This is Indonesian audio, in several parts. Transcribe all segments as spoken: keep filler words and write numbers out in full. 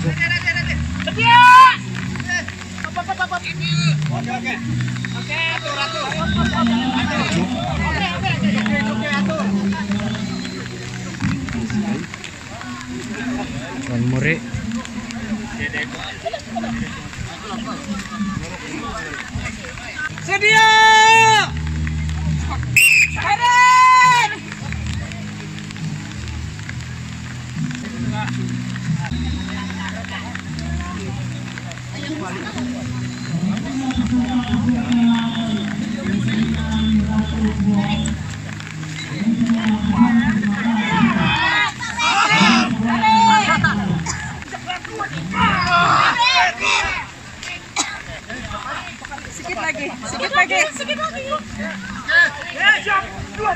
tuh. Sedia. Oke oke. Oke, atur atur. Oke oke oke atur. Wan Muri. Sedia. Sedikit lagi, sedikit lagi, sedikit lagi. Ya, jam dua.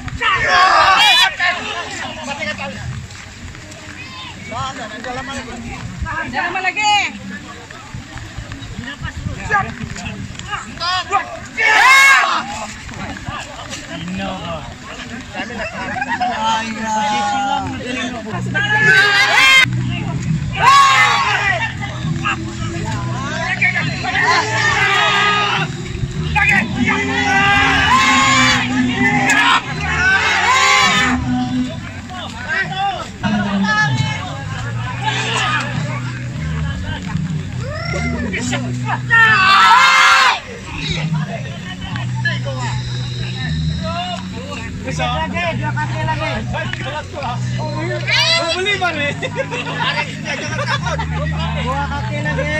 Jangan lama lagi. Siap. Dua. Lagi, dua kaki lagi. Beli mana? Dua kaki lagi.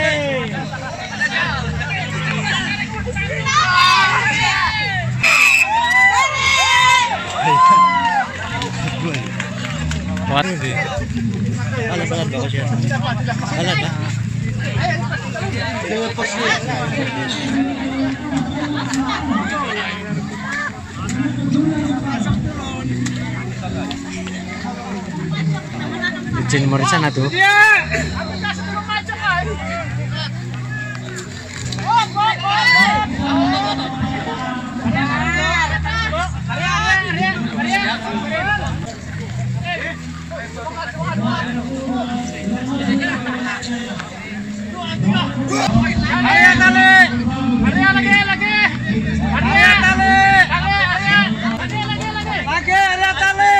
Kuat sih. Alat alat bagus ya. Alat dah. Izin mau di sana tuh. Arya tali, Arya lagi lagi, Arya tali, Arya, Arya lagi lagi, lagi Arya tali,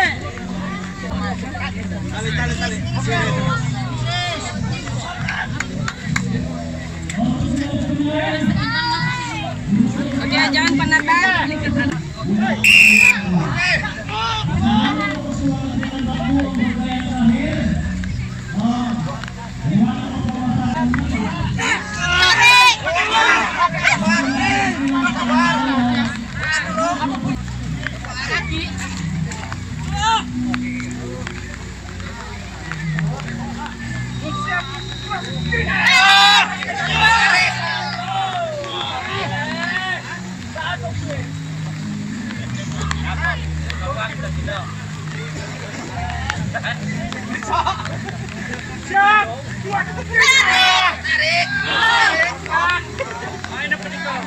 tali tali tali. Oke, jangan penatan. Siap. Tarik. Main apa nih kau?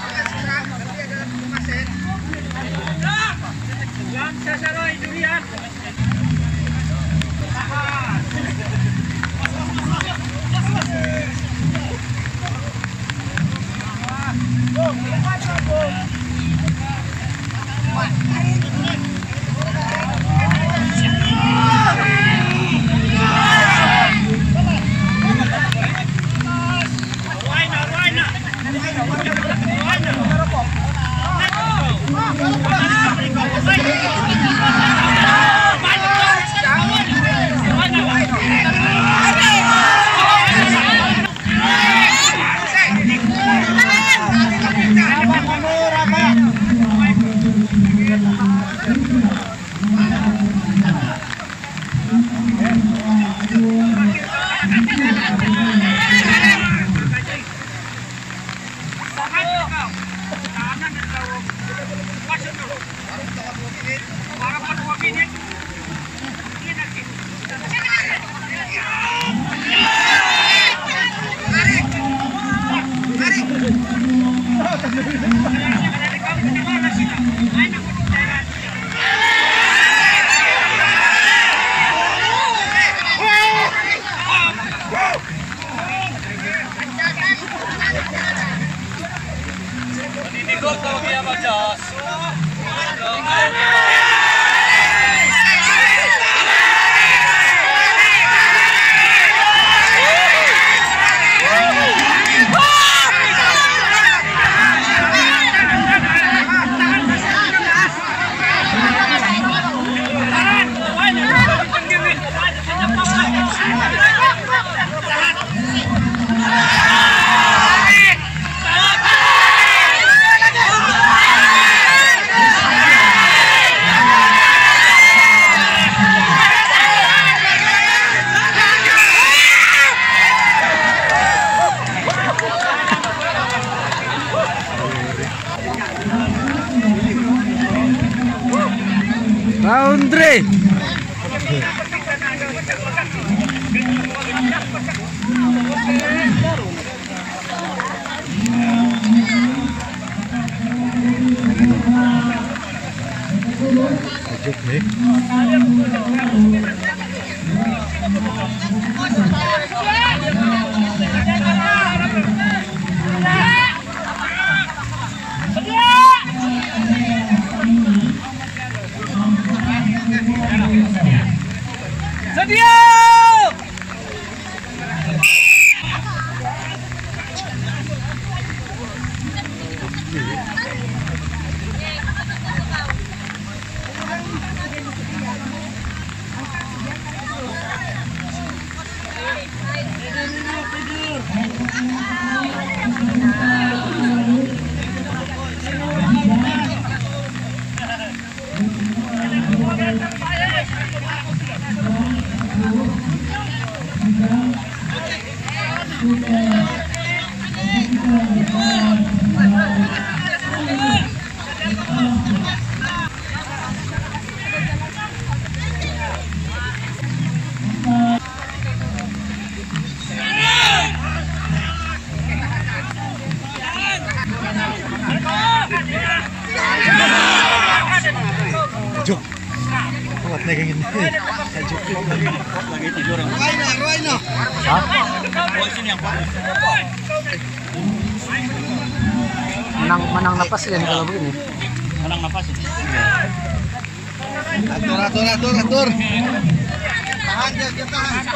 Jangan sasaran durian. Oke. Ajuk nih. Sedia. Ajuk. Kuat nih kayak gini. Ajuk lagi tidur. Royna, Royna. Hah? Oh, sini yang kuat. Menang menang napas ya kalau begini. Menang napas ini. Atur, atur, atur, atur. Tahan, dia tahan.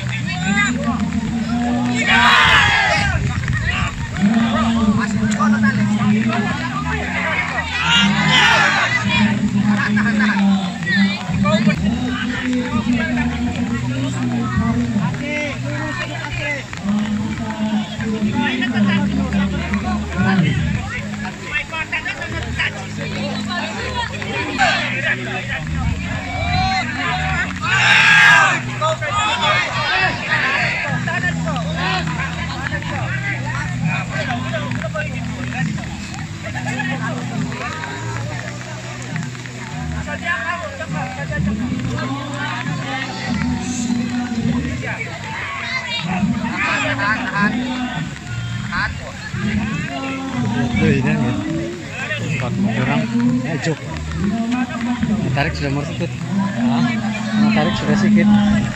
Tuh ini ya. Empat orang. Ajuk. Tarik sudah mau sedikit. Hah? Tarik sudah sedikit.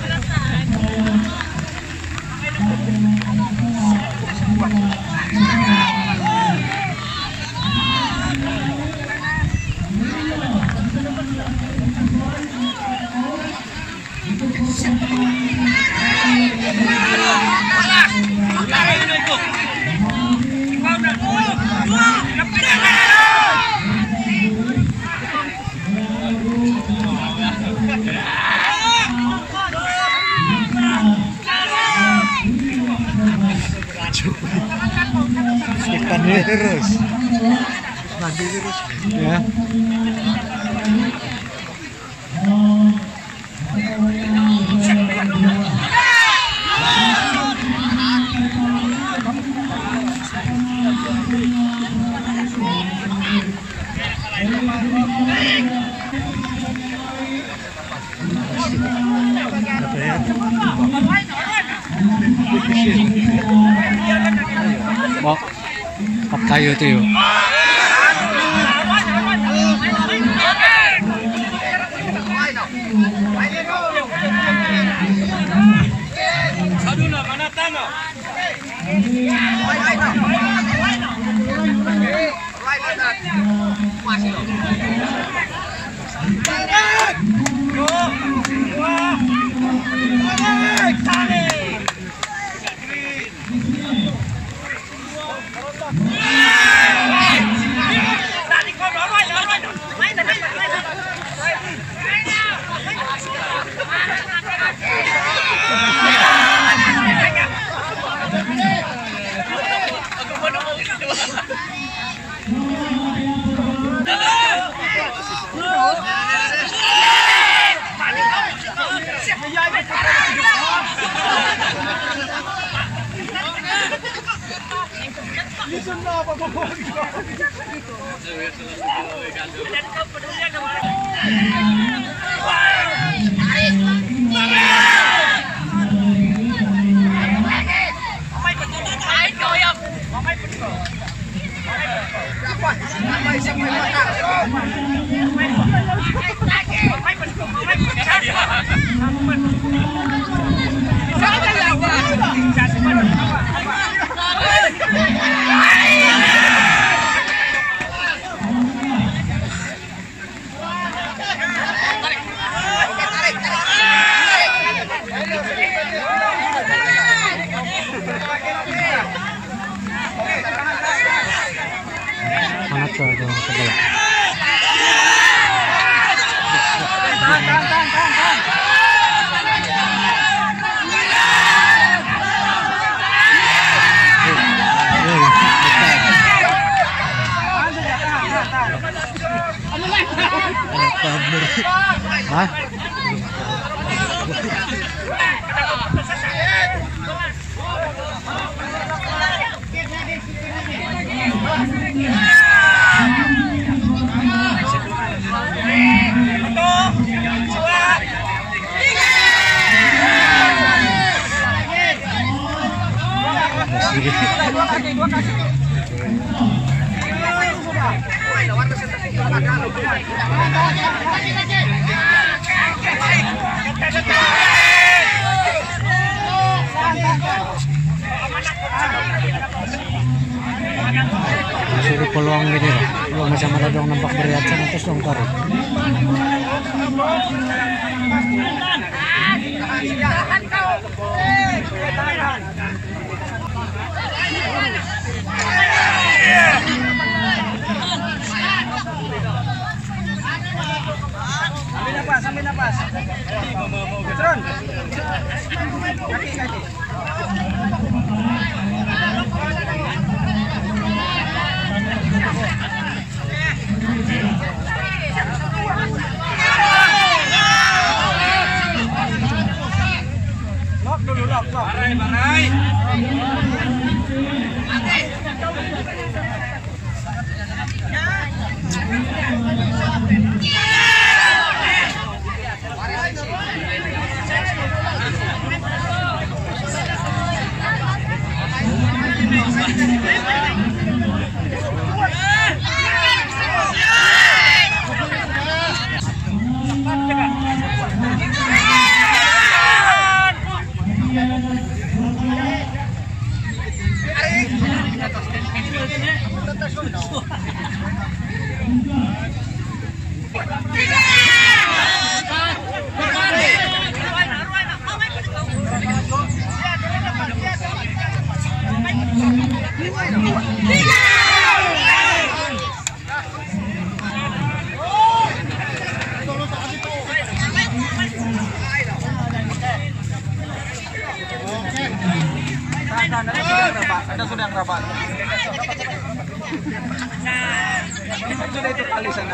Ikan ini terus. Nanti terus. Ya. Mau pap kayu tuh yuk. Sangat ke ke sebelah. Hah? Masih peluang gini loh. Belum bisa meredong nampak berat sana terus dong taruh. Sambil nafas, sambil nafas. Turun. Kaki, kaki. Lock dulu, lock, lock. Barai, barai. Anda sudah yang rapat. Sudah itu kali sana.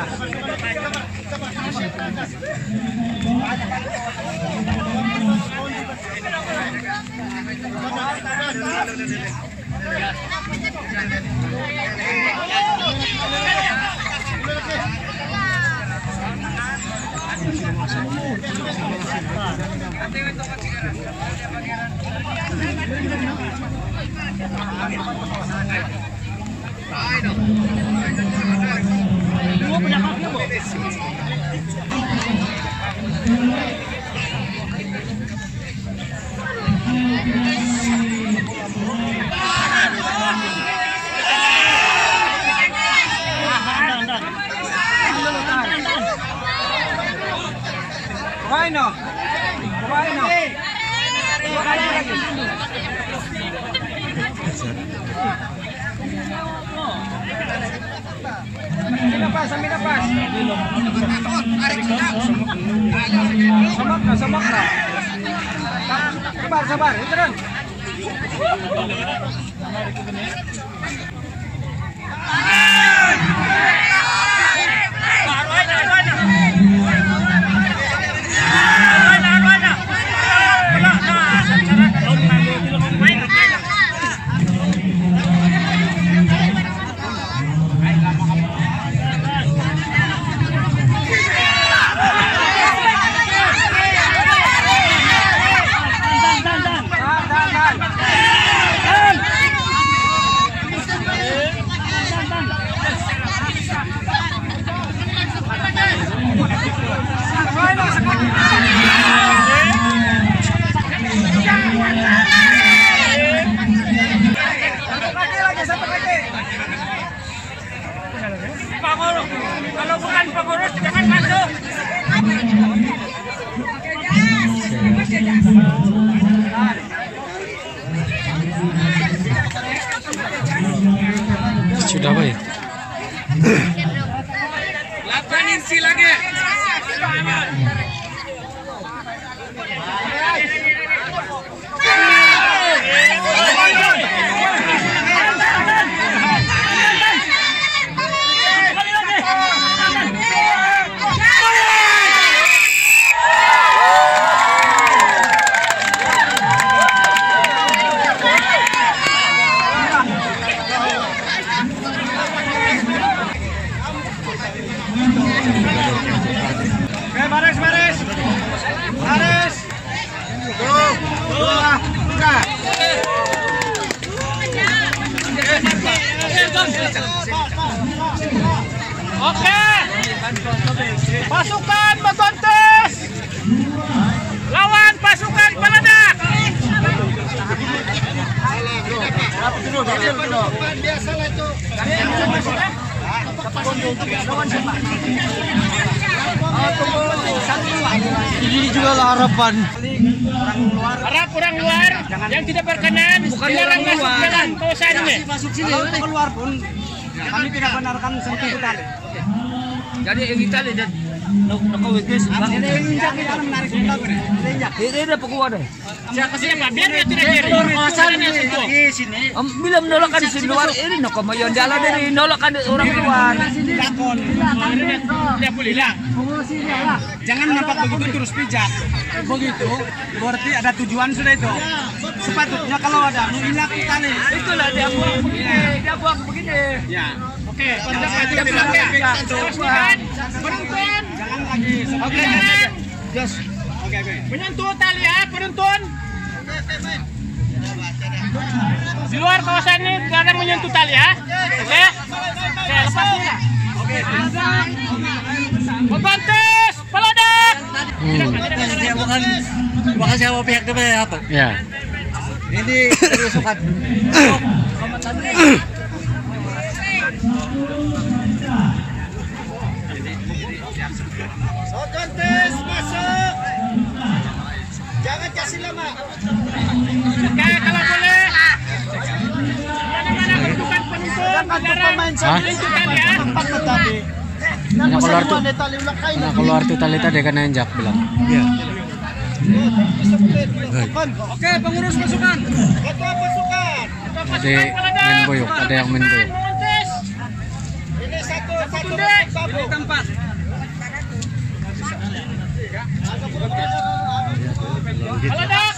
Kumain no, kumain no, kumain lagi. Sambil nafas, sambil nafas. Semak na, semak na. Sabar, sabar, turun. Oke. Pasukan Bagontes lawan pasukan Paladak. Ini juga lah harapan. Harap orang luar yang tidak berkenan dilarang masuk dalam kawasan ini. Masuk sini. Kalau keluar pun kami tidak benarkan sentuh tali. Jadi yang kita lihat nakawit guys. Ini injak kita menarik kita ini. Injak. Ini ada pekuat deh. Siapa siapa? Biar dia tidak diri. Kawasan ini di sini. Am bila menolakkan di luar ini nak kamayon jalan dari menolakkan orang luar. Dakon. Dia boleh lah. Jangan nampak begitu terus pijak. Begitu berarti ada tujuan sudah itu. Sepatutnya kalau ada menginak tali. Itulah dia buang begini, dia buang begini. Ya. Oke, pada pasukan Paladak. Pasukan penonton. Jangan lagi. Oke. Yes. Oke, oke. Menyentuh tali ya, penonton. Di luar kawasan ini jangan menyentuh tali ya. Oke. Oke, lepas dulu. Oke. Bagontes Paladak. Hmm. Dia bukan bukan siapa pihak itu apa? Ya. Ini kerusuhan. Bagontes masuk. Jangan kasih lama. Oke, kalau boleh. Mana-mana bentukan penonton dilarang Hah? menyentuh tali ya. Anak keluar tuh. Anak keluar tuh tali tadi kan injak bilang. Iya. Oke, pengurus pasukan. Ketua pasukan. Ada main boyok, ada yang main boyok. Bagontes. Ini satu satu Tunde. satu tempat. Paladak.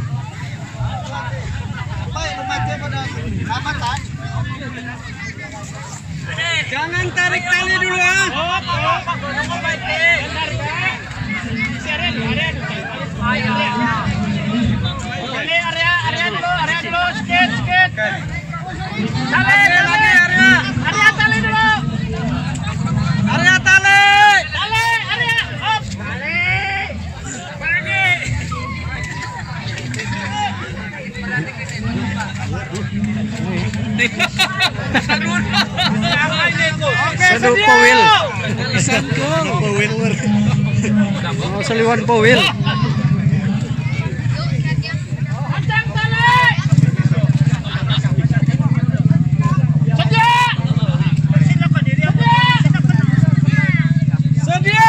Jangan tarik tali dulu ya. Hop, hop. Bentar, Bang. Si area dulu, area dulu. Ini area, area dulu, area dulu, sedikit, sedikit. Tali, tali, area. Area tali dulu. Area tali. Tali, area. Hop. Tali. Pagi. Oke, Sadu sedia. powil. Powil. Oh, seliwan powil. Kencang tali. Sedia. Sedia. Sedia.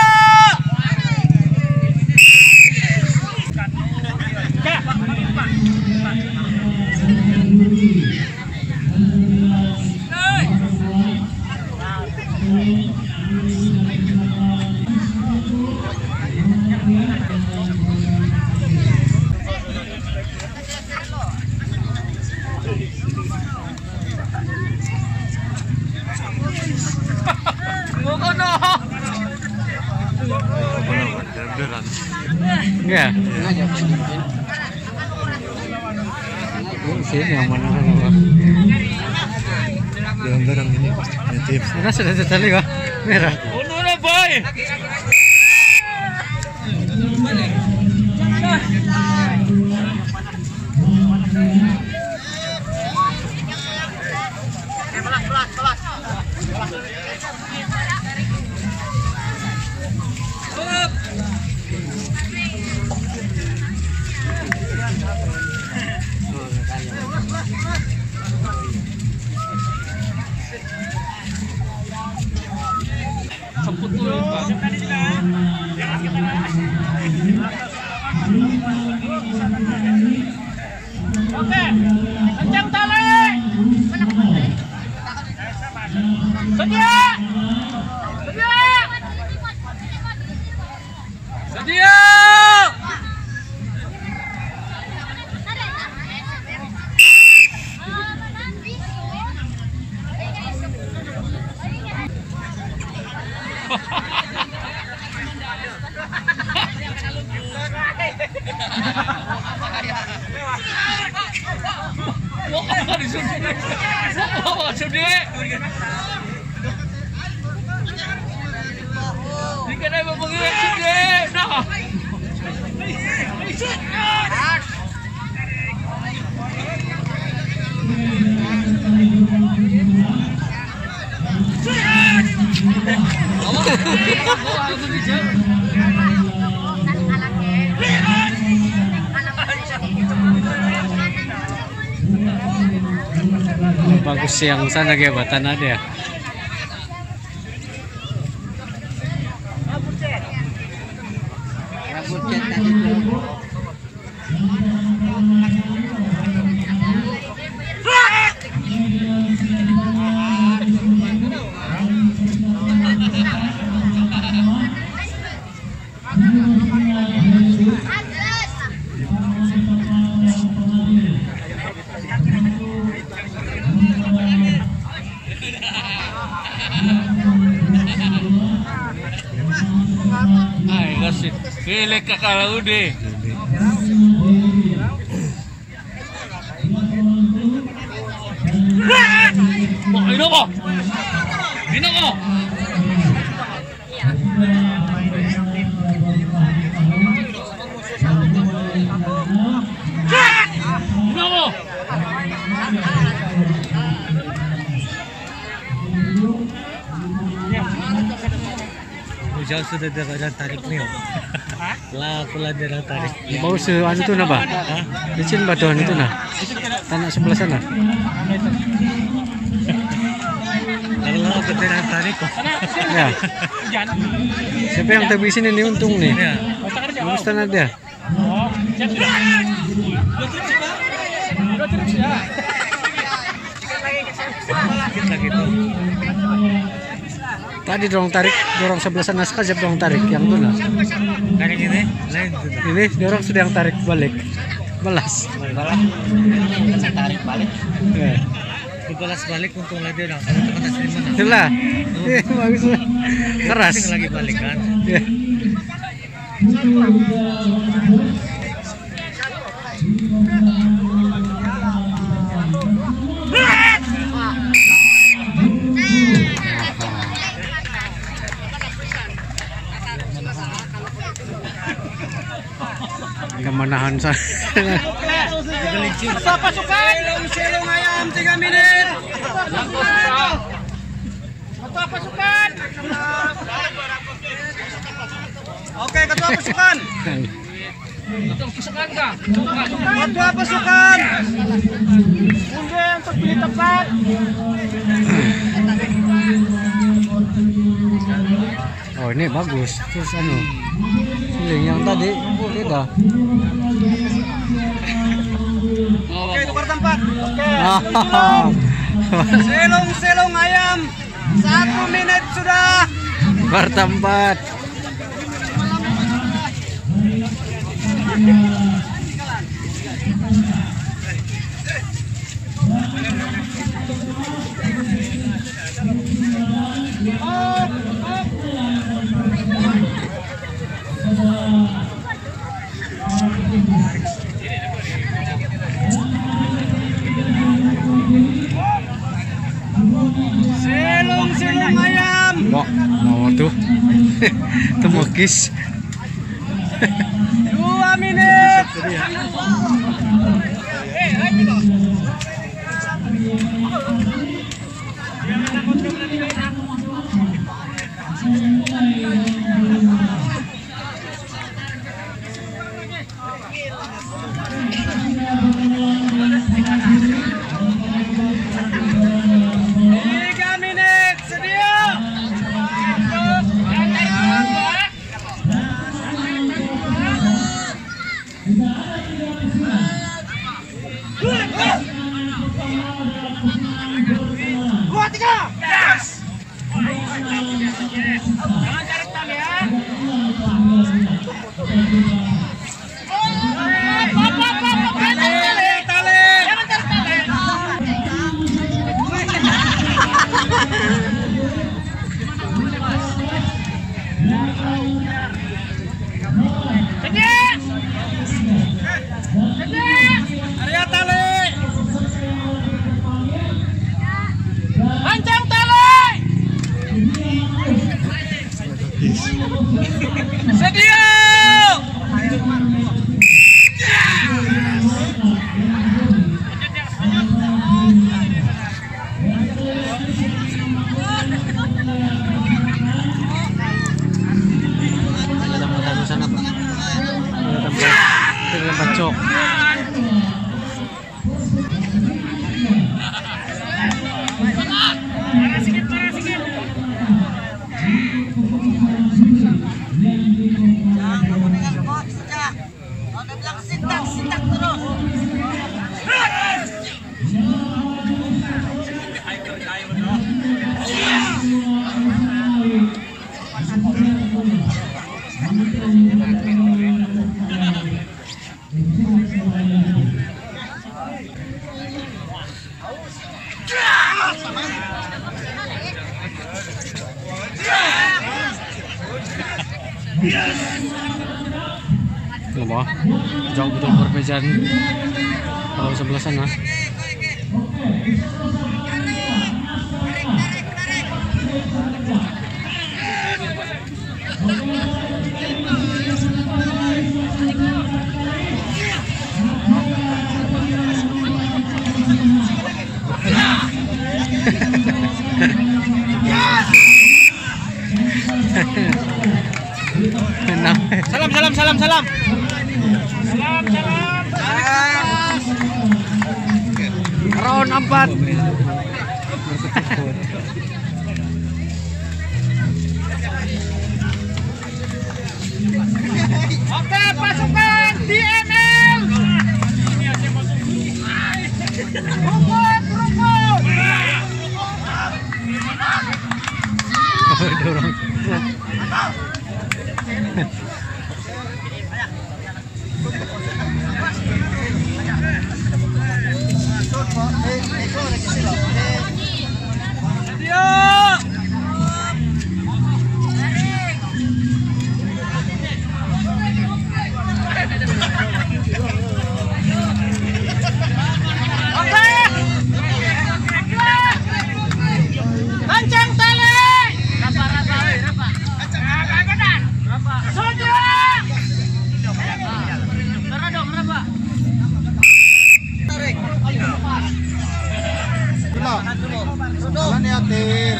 Enggak. Sini yang mana apa? Yang barang ini pasti kreatif. Karena sudah setali kah? Merah. Uno na boy. Oke, kencang tali. Sedia. Sedia. Sedia. Oh, disudi. Oh, sudi. Jika dia mempengaruhi sudi, nah. Bagus yang sana gebatan ada ya. Ay, kasi pili ka kalaudi. Oh, ino ko. Ino ko. Ino ko. Jauh sudah ada tarik nih. Lah, pula ada tarik. Bau se anu tuh na ba? Licin ba tuh itu na? Tanah sebelah sana. Kalau betul tarik kok. Ya. Siapa yang tebisin ini untung nih? Ya. Bagus tanah dia. Oh, siap sudah. Dua trip sudah. Kita gitu. Tadi dorong tarik, dorong sebelah sana sekali dorong tarik yang tuh nah. Tarik ini, lain tuh. Ini dorong sudah yang tarik balik, balas. Balas. Tarik balik. Ya. Balas balik untung lagi dong. Kalau tekan asli mana? Itulah. Eh, bagus lah. Keras. Lagi balik kan. Ya. Nggak menahan saya. Masa pasukan. Selong ayam tiga menit. Masa pasukan. Oke, ketua pasukan. Ketua pasukan kah? Ketua pasukan. Undi untuk pilih tempat. Oh ini bagus. Terus anu, feeling yang tadi beda. Oke, tukar tempat. Oke. Selong-selong ayam. Satu menit sudah. Tukar tempat. Selong-selong ayam. Wah, mau tuh. Temukis. Dua menit. Tiga menit, sedia. Dua, tiga. Yes. Jangan cari tali ya. Tali, tali. Jangan cari tali. Sedia. Sedia. Area tali. Loh, bah. Jauh betul perbedaan kalau sebelah sana. Salam, salam, salam, salam. Salam, salam. Round empat. Oke, pasukan D M L. Rumput, rumput. Dorong. Kencang tali. Rapa, rapa, rapa. Rapa. Sudah. Rapa dong, rapa. Tarik. Jalan ya, Tir.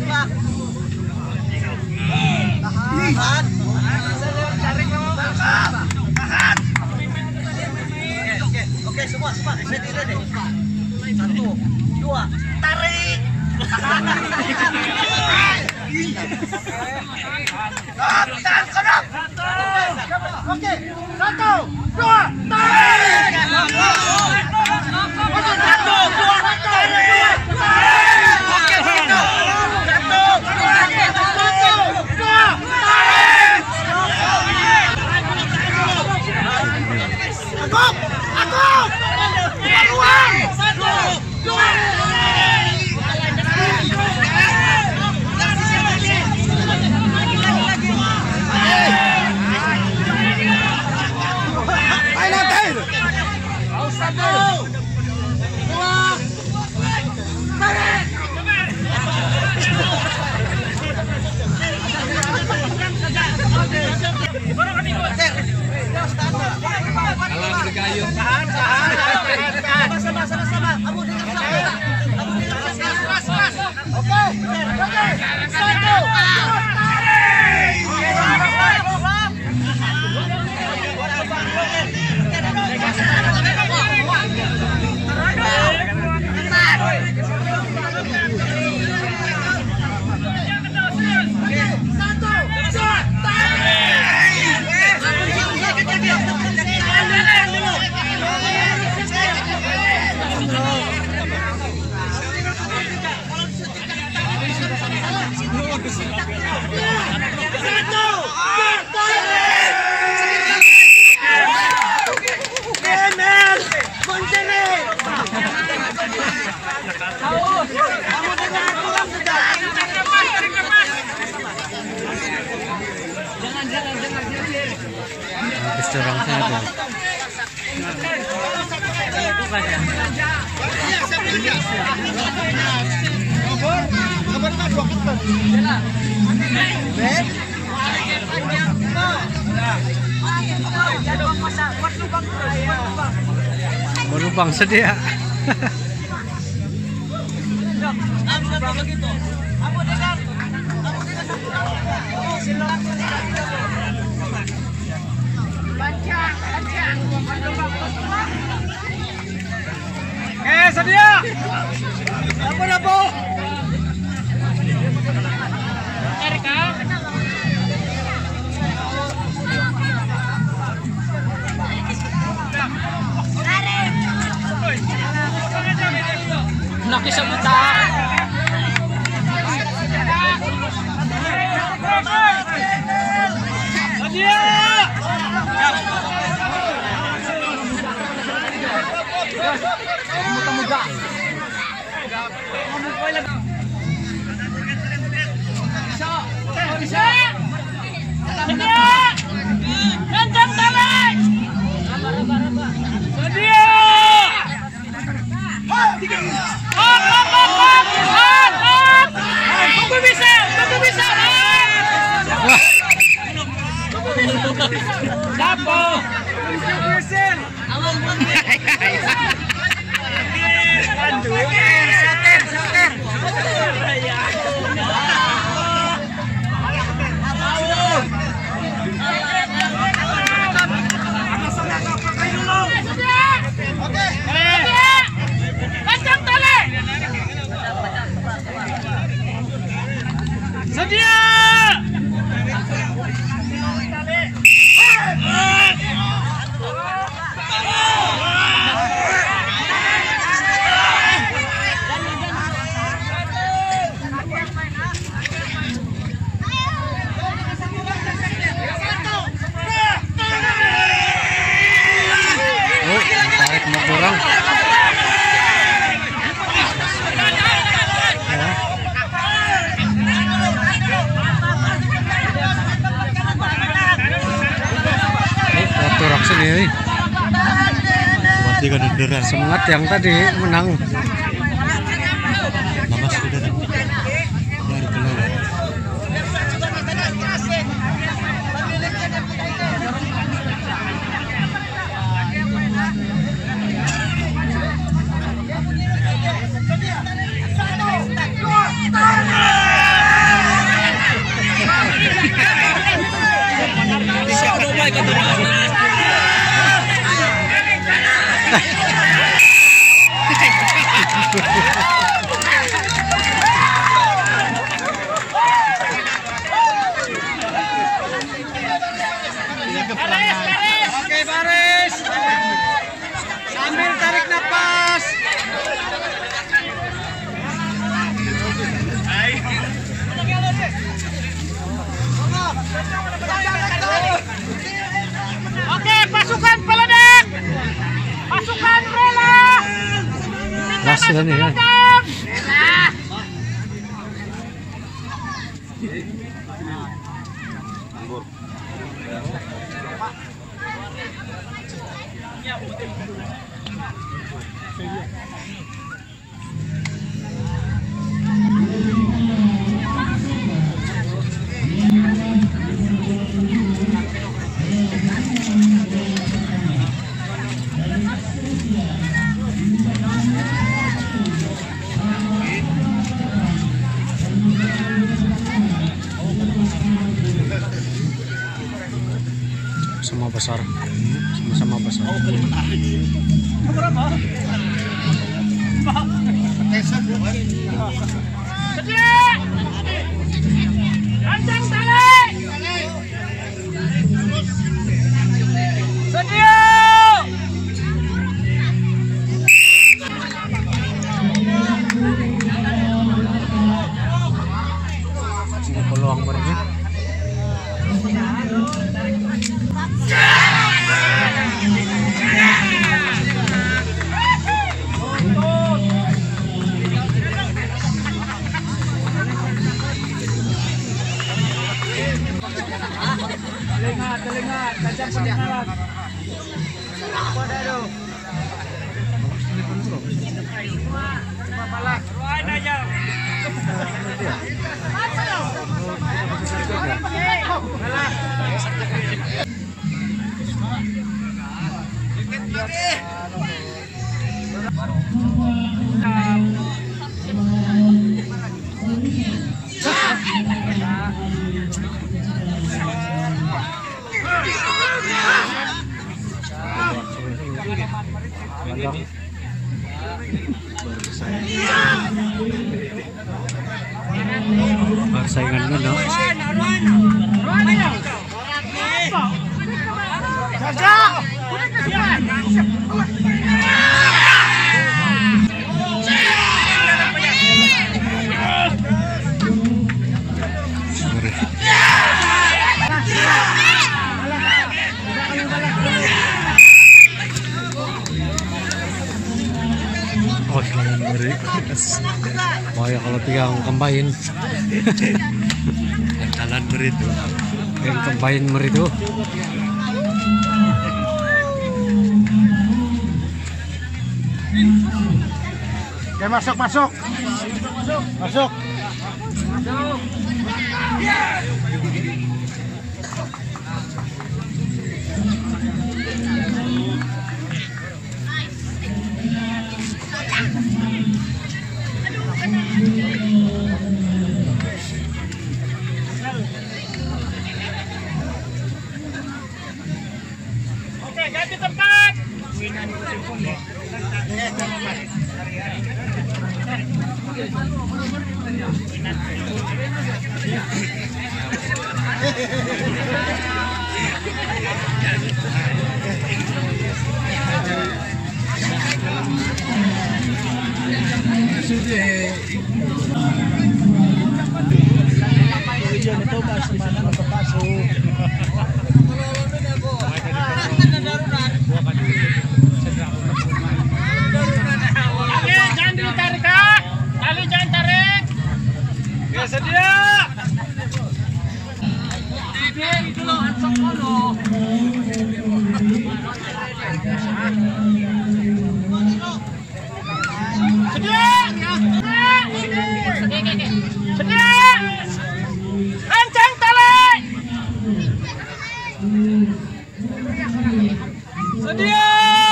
Tahan. Tarik kamu. Tahan. Oke, oke semua, semua. Saya tidak deh. Satu, dua, tarik. Tahan, tahan. Oke, satu, dua, tarik. Satu, dua, tarik. Oke, satu, satu, satu, dua, tarik. Aku, aku, peluang. Satu, dua. Habis dorong satu. Berlubang sedia. Eh, sedia. Apa apa? Erika. Nakisabuta. Sedia. Muda-muda. Bisa. Bisa. Kencang tali. Sedia. Hop, hop, hop, hop, hop, hop. Tunggu bisa, tunggu bisa. Tunggu bisa. Dapo. Bisa. Soter, soter. Kencang tali. Sedia. Oh, tarik mau kurang. Turak sendiri. Semangat yang tadi menang. Mamas sudah dari belakang. Oke, baris. Sambil tarik nafas. Oke, pasukan peledek. Pasukan rela. Las ini ya. Sama besar, sama-sama besar. Sedia. Kencang tali. Sedia. Ini peluang mereka. Telinga, telinga, tajam pendengaran. Persaingan kan, no? Oh, ngeri. Bahaya kalau pegang kembain. Jalan beritu. Yang combine mer itu. Oke, masuk, masuk. Masuk. Oke, ganti tempat. Oke, jangan ditarik ah. Tali jangan tarik. Ya sedia. Ide itu loh ansok lo. Sedia. Sedia. Kencang tali. Sedia.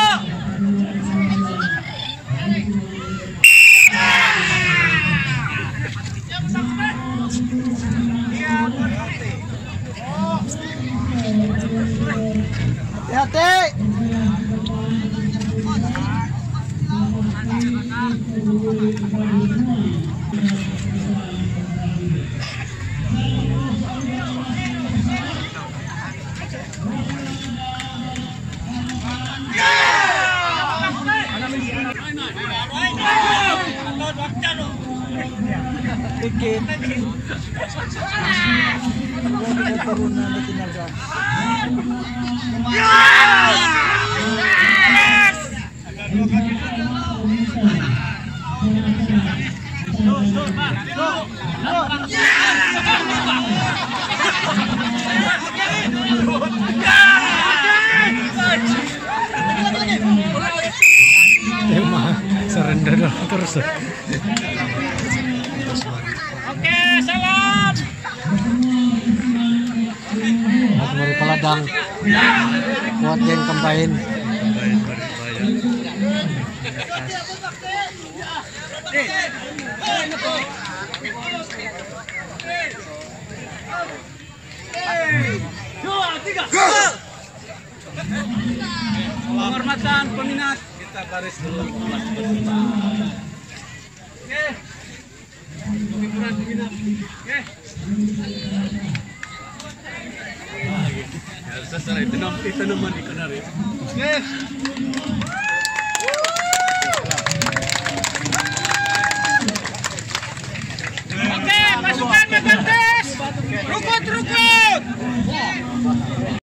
Hati-hati. Emang surrender terus. Oke, salam. Dari peladang kuat yang combine. Dua, tiga. Penghormatan peminat. Kita baris dulu. Oke. Penghormatan peminat. Oke. Harus selesai. Itu naman di kanar ya. Oke. Oke, pasukan Megantes. Rukut, rukut.